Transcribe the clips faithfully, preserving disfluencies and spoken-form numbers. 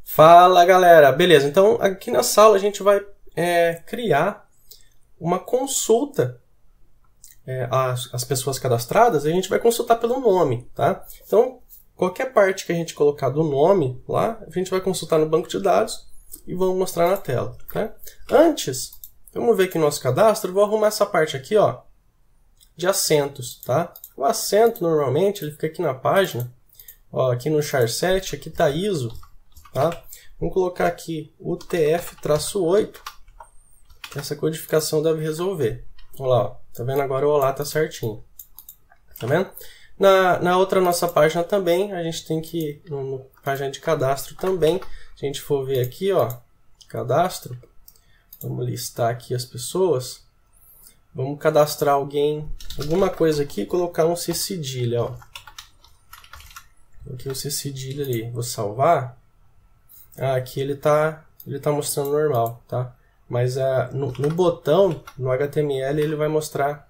Fala galera, beleza? Então aqui nessa aula a gente vai é, criar uma consulta é, às, às pessoas cadastradas e a gente vai consultar pelo nome, tá? Então qualquer parte que a gente colocar do nome lá, a gente vai consultar no banco de dados e vamos mostrar na tela, tá? Antes, vamos ver aqui no nosso cadastro, eu vou arrumar essa parte aqui, ó, de assentos, tá? O assento normalmente ele fica aqui na página, ó, aqui no char set, aqui tá I S O. Tá? Vamos colocar aqui o T F oito, que essa codificação deve resolver. Olha lá, ó. Tá vendo agora o olá tá certinho. Tá vendo? Na, na outra nossa página também, a gente tem que, no, no página de cadastro também, se a gente for ver aqui, ó, cadastro, vamos listar aqui as pessoas, vamos cadastrar alguém, alguma coisa aqui, colocar um C cedilha, ó. Aqui o C cedilha ali, vou salvar. Ah, aqui ele está ele tá mostrando normal, tá? Mas ah, no, no botão, no H T M L, ele vai mostrar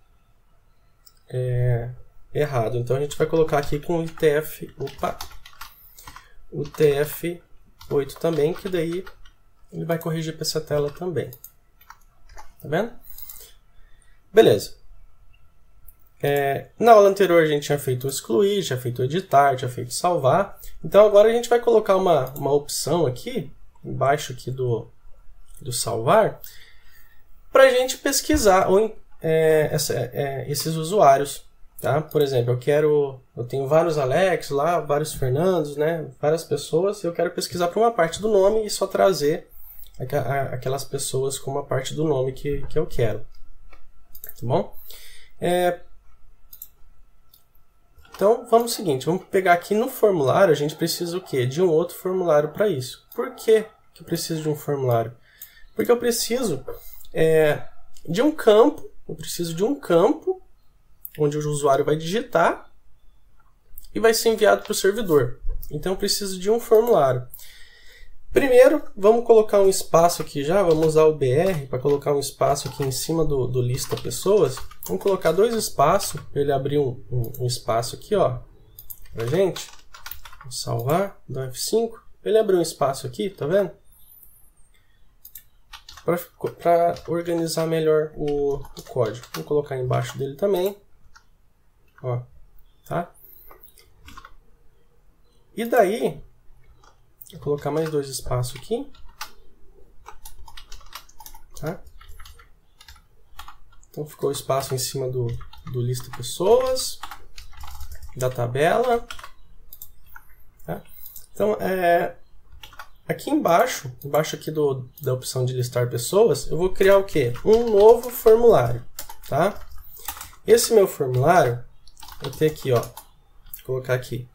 é, errado. Então a gente vai colocar aqui com o U T F, opa, o T F oito também, que daí ele vai corrigir para essa tela também. Tá vendo? Beleza. É, na aula anterior a gente tinha feito excluir, tinha feito editar, tinha feito salvar. Então agora a gente vai colocar uma, uma opção aqui, embaixo aqui do, do salvar, para a gente pesquisar ou, é, essa, é, esses usuários. Tá? Por exemplo, eu quero, eu tenho vários Alex lá, vários Fernandos, né, várias pessoas, eu quero pesquisar por uma parte do nome e só trazer aquelas pessoas com uma parte do nome que, que eu quero. Tá bom? É, Então, vamos ao seguinte, vamos pegar aqui no formulário, a gente precisa o quê? De um outro formulário para isso. Por que que eu preciso de um formulário? Porque eu preciso é, de um campo, eu preciso de um campo onde o usuário vai digitar e vai ser enviado para o servidor. Então, eu preciso de um formulário. Primeiro, vamos colocar um espaço aqui já, vamos usar o B R para colocar um espaço aqui em cima do, do lista pessoas. Vamos colocar dois espaços, para ele abrir um, um, um espaço aqui, ó, pra gente. Vou salvar, dá F cinco. Ele abriu um espaço aqui, tá vendo? Para organizar melhor o, o código. Vou colocar embaixo dele também. Ó, tá? E daí, vou colocar mais dois espaços aqui. Tá? Então ficou o espaço em cima do, do lista pessoas, da tabela. Tá? Então, é, aqui embaixo, embaixo aqui do, da opção de listar pessoas, eu vou criar o quê? Um novo formulário. Tá? Esse meu formulário, eu tenho aqui, ó, vou colocar aqui.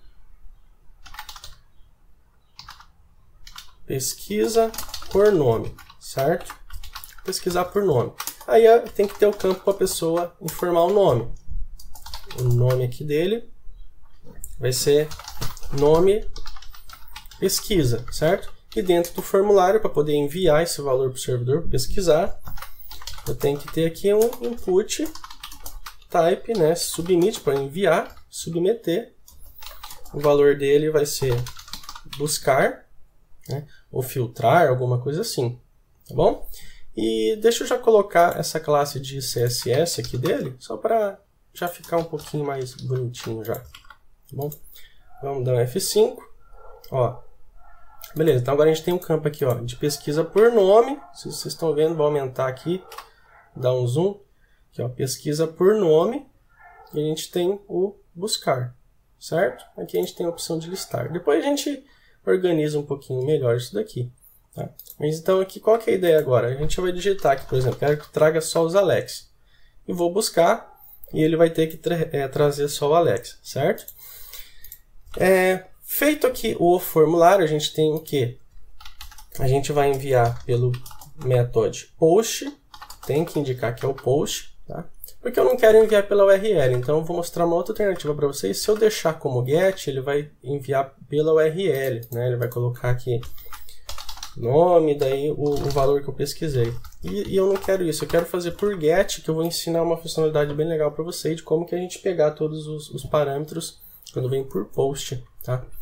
Pesquisa por nome, certo? Pesquisar por nome. Aí tem que ter o campo para a pessoa informar o nome. O nome aqui dele vai ser nome pesquisa, certo? E dentro do formulário, para poder enviar esse valor para o servidor pesquisar, eu tenho que ter aqui um input type, né? Submit para enviar, submeter. O valor dele vai ser buscar, né? Ou filtrar, alguma coisa assim, tá bom? E deixa eu já colocar essa classe de C S S aqui dele, só para já ficar um pouquinho mais bonitinho já, tá bom? Vamos dar um F cinco, ó. Beleza, então agora a gente tem um campo aqui, ó, de pesquisa por nome. Se vocês estão vendo, vou aumentar aqui, dar um zoom, aqui, ó, pesquisa por nome, e a gente tem o buscar, certo? Aqui a gente tem a opção de listar. Depois a gente organiza um pouquinho melhor isso daqui. Tá? Mas então aqui qual que é a ideia agora? A gente vai digitar aqui, por exemplo, quero que traga só os Alex. E vou buscar e ele vai ter que tra é, trazer só o Alex, certo? É, feito aqui o formulário, a gente tem o que? A gente vai enviar pelo método post, tem que indicar que é o post, tá? Porque eu não quero enviar pela U R L, então eu vou mostrar uma outra alternativa para vocês. Se eu deixar como get, ele vai enviar pela U R L, né? Ele vai colocar aqui nome, daí o, o valor que eu pesquisei. E, e eu não quero isso, eu quero fazer por get, que eu vou ensinar uma funcionalidade bem legal para vocês de como que a gente pegar todos os, os parâmetros quando vem por post, tá?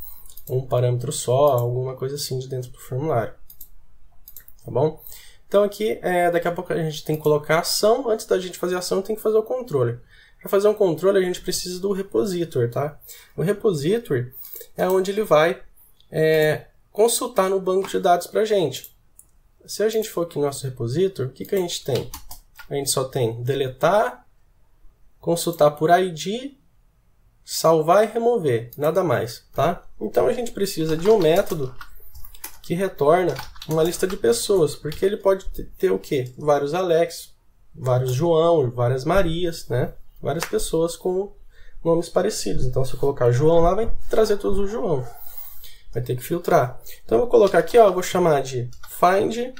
um parâmetro só, alguma coisa assim de dentro do formulário. Tá bom? Então aqui, é, daqui a pouco a gente tem que colocar a ação. Antes da gente fazer a ação, tem que fazer o controller. Para fazer um controller, a gente precisa do repositor, tá? O repositor é onde ele vai é, consultar no banco de dados para a gente. Se a gente for aqui no nosso repositor, o que, que a gente tem? A gente só tem deletar, consultar por I D, salvar e remover, nada mais, tá? Então a gente precisa de um método que retorna uma lista de pessoas, porque ele pode ter o quê? Vários Alex, vários João, várias Marias, né? Várias pessoas com nomes parecidos. Então se eu colocar João lá, vai trazer todos os João. Vai ter que filtrar. Então eu vou colocar aqui, ó, eu vou chamar de find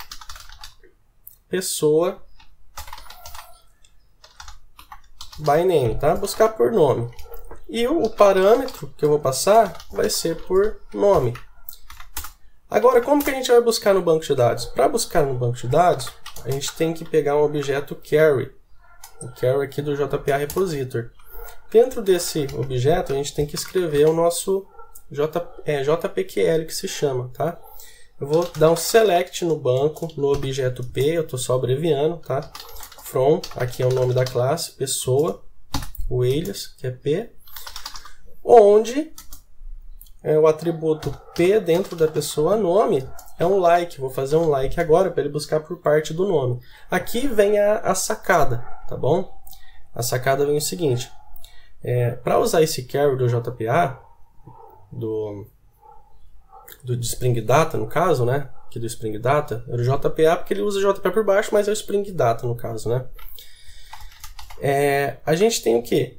pessoa by name, tá? Buscar por nome. E o parâmetro que eu vou passar vai ser por nome. Agora, como que a gente vai buscar no banco de dados? Para buscar no banco de dados, a gente tem que pegar um objeto carry. O carry aqui do J P A Repositor. Dentro desse objeto, a gente tem que escrever o nosso J, é, J P Q L, que se chama, tá? Eu vou dar um select no banco, no objeto P, eu estou só abreviando, tá? From, aqui é o nome da classe, pessoa, o alias, que é P, onde é, o atributo P dentro da pessoa nome é um like. Vou fazer um like agora para ele buscar por parte do nome. Aqui vem a, a sacada, tá bom? A sacada vem o seguinte, é, para usar esse carry do J P A, do, do de Spring Data no caso, né? Aqui do Spring Data, era o J P A porque ele usa J P A por baixo, mas é o Spring Data no caso, né? É, a gente tem o quê?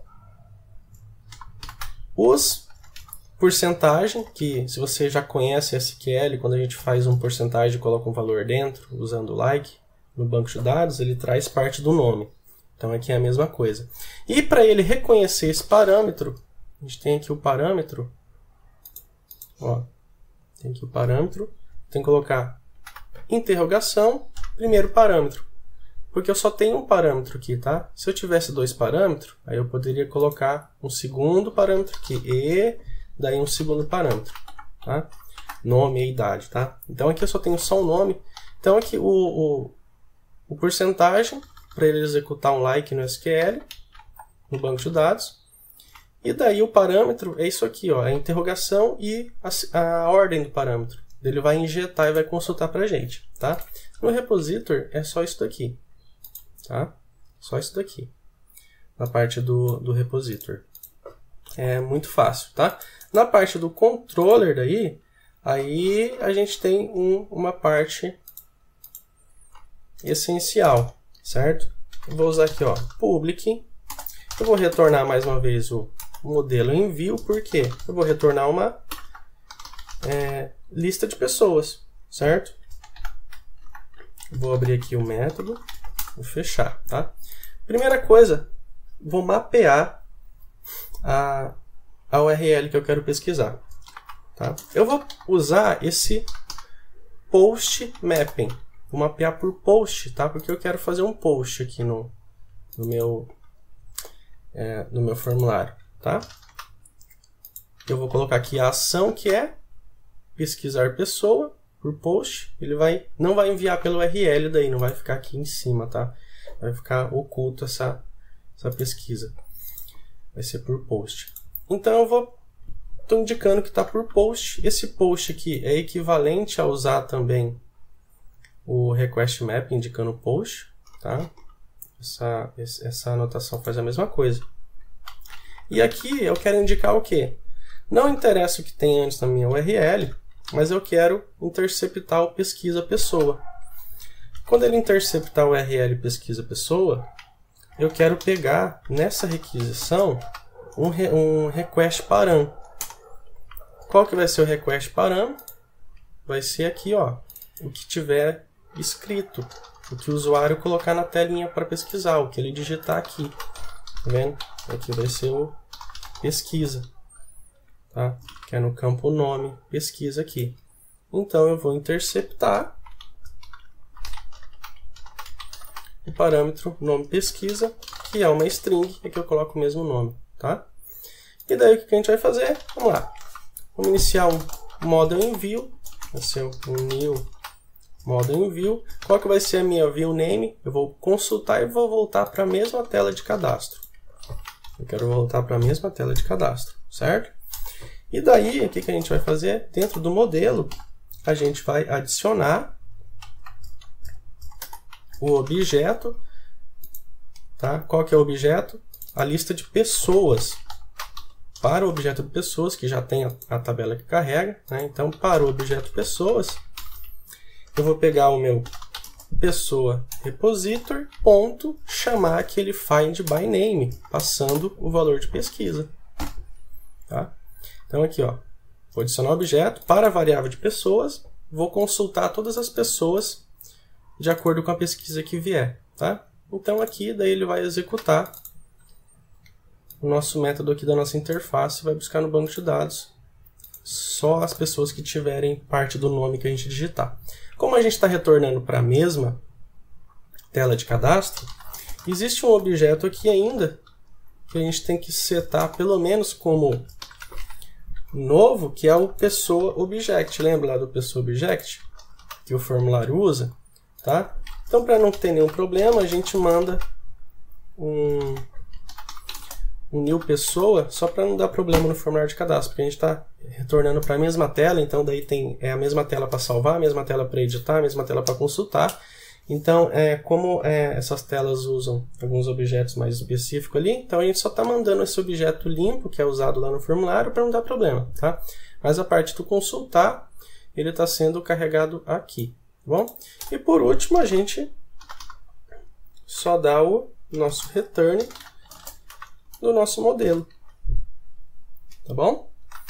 Os porcentagem, que se você já conhece S Q L, quando a gente faz um porcentagem e coloca um valor dentro, usando o like, no banco de dados, ele traz parte do nome. Então aqui é a mesma coisa. E para ele reconhecer esse parâmetro, a gente tem aqui o parâmetro, ó, tem aqui o parâmetro, tem que colocar interrogação, primeiro parâmetro. Porque eu só tenho um parâmetro aqui, tá? Se eu tivesse dois parâmetros, aí eu poderia colocar um segundo parâmetro aqui, e daí um segundo parâmetro, tá? Nome e idade, tá? Então aqui eu só tenho só um nome. Então aqui o, o, o porcentagem, para ele executar um like no S Q L, no banco de dados. E daí o parâmetro é isso aqui, ó, a interrogação e a, a ordem do parâmetro. Ele vai injetar e vai consultar para a gente, tá? No repositor é só isso daqui, tá? Só isso daqui, na parte do, do repositor. É muito fácil, tá? Na parte do controller daí, aí a gente tem um, uma parte essencial, certo? Eu vou usar aqui, ó, public. Eu vou retornar mais uma vez o modelo envio, porque eu vou retornar uma é, lista de pessoas, certo? Vou abrir aqui o método, vou fechar, tá? Primeira coisa, vou mapear a, a U R L que eu quero pesquisar, tá? Eu vou usar esse post mapping, vou mapear por post, tá? Porque eu quero fazer um post aqui no, no, meu, é, no meu formulário, tá? Eu vou colocar aqui a ação, que é pesquisar pessoa por post. Ele vai, não vai enviar pelo U R L daí, não vai ficar aqui em cima, tá? Vai ficar oculto essa, essa pesquisa. Vai ser por post. Então eu vou, estou indicando que está por post. Esse post aqui é equivalente a usar também o request map indicando post, tá? Essa, essa anotação faz a mesma coisa. E aqui eu quero indicar o quê? Não interessa o que tem antes na minha U R L, mas eu quero interceptar o pesquisa pessoa. Quando ele interceptar o U R L pesquisa pessoa, eu quero pegar nessa requisição um, re, um request param. Qual que vai ser o request param? Vai ser aqui, ó, o que tiver escrito, o que o usuário colocar na telinha para pesquisar, o que ele digitar aqui. Tá vendo? Aqui vai ser o pesquisa, tá? Que é no campo nome, pesquisa aqui. Então eu vou interceptar o parâmetro nome pesquisa, que é uma string, e que eu coloco o mesmo nome, tá? E daí o que a gente vai fazer? Vamos lá. Vamos iniciar um model envio, vai ser um new model envio. Qual que vai ser a minha view name? Eu vou consultar e vou voltar para a mesma tela de cadastro. Eu quero voltar para a mesma tela de cadastro, certo? E daí, o que, que a gente vai fazer? Dentro do modelo, a gente vai adicionar o objeto. Tá? Qual que é o objeto? A lista de pessoas. Para o objeto de pessoas, que já tem a, a tabela que carrega, né? Então, para o objeto pessoas, eu vou pegar o meu pessoa repositor, ponto, chamar aquele find by name, passando o valor de pesquisa. Tá? Então, aqui, ó, vou adicionar o objeto para a variável de pessoas, vou consultar todas as pessoas de acordo com a pesquisa que vier. Tá? Então, aqui, daí ele vai executar o nosso método aqui da nossa interface, vai buscar no banco de dados só as pessoas que tiverem parte do nome que a gente digitar. Como a gente está retornando para a mesma tela de cadastro, existe um objeto aqui ainda que a gente tem que setar pelo menos como novo, que é o pessoa object. Lembra lá do pessoa object que o formulário usa? Tá? Então, para não ter nenhum problema, a gente manda um, um new pessoa, só para não dar problema no formulário de cadastro, porque a gente está retornando para a mesma tela, então daí tem é a mesma tela para salvar, a mesma tela para editar, a mesma tela para consultar. Então, é, como é, essas telas usam alguns objetos mais específicos ali, então a gente só está mandando esse objeto limpo, que é usado lá no formulário, para não dar problema. Tá? Mas a parte do consultar, ele está sendo carregado aqui. Bom? E por último, a gente só dá o nosso return do nosso modelo. Tá bom?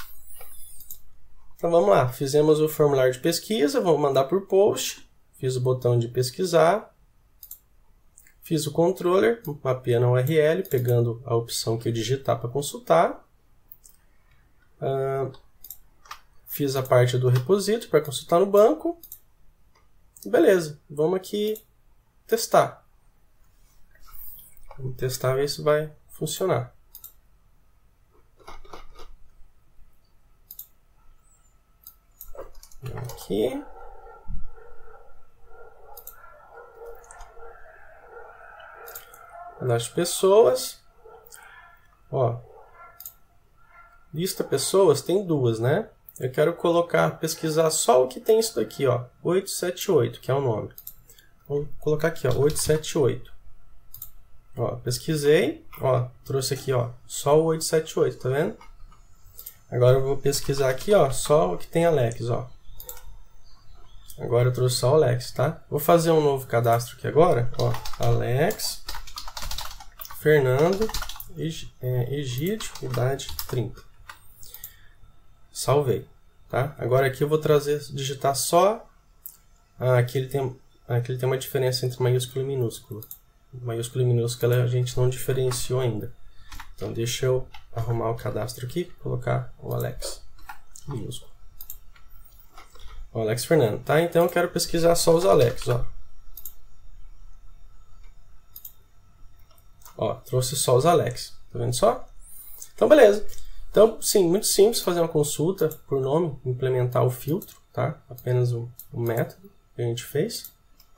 Então vamos lá, fizemos o formulário de pesquisa, vamos mandar por post, fiz o botão de pesquisar, fiz o controller, mapeando a U R L, pegando a opção que eu digitar para consultar, uh, fiz a parte do repositório para consultar no banco. Beleza, vamos aqui testar. Vamos testar ver se vai funcionar. Aqui. Cadastro de pessoas. Ó. Lista pessoas tem duas, né? Eu quero colocar, pesquisar só o que tem isso daqui, ó, oito sete oito, que é o nome. Vou colocar aqui, ó, oito sete oito. Ó, pesquisei, ó, trouxe aqui, ó, só o oito sete oito, tá vendo? Agora eu vou pesquisar aqui, ó, só o que tem Alex, ó. Agora eu trouxe só o Alex, tá? Vou fazer um novo cadastro aqui agora, ó, Alex, Fernando, Egídio, idade trinta. Salvei, tá? Agora aqui eu vou trazer, digitar só, ah, aqui, ele tem, aqui ele tem uma diferença entre maiúsculo e minúsculo. Maiúsculo e minúsculo a gente não diferenciou ainda. Então deixa eu arrumar o cadastro aqui, colocar o Alex minúsculo. O Alex Fernando, tá? Então eu quero pesquisar só os Alex, ó. Ó, trouxe só os Alex, tá vendo só? Então beleza. Então, sim, muito simples fazer uma consulta por nome, implementar o filtro, tá? Apenas um, um método que a gente fez.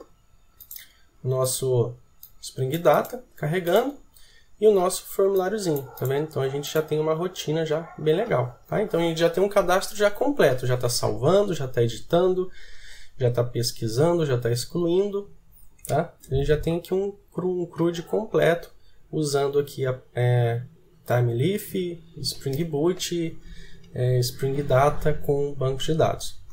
Nosso Spring Data carregando e o nosso formuláriozinho, tá vendo? Então a gente já tem uma rotina já bem legal, tá? Então a gente já tem um cadastro já completo, já está salvando, já está editando, já está pesquisando, já está excluindo, tá? A gente já tem aqui um, um C R U D completo, usando aqui a é, TimeLeaf, Spring Boot, é, Spring Data com banco de dados.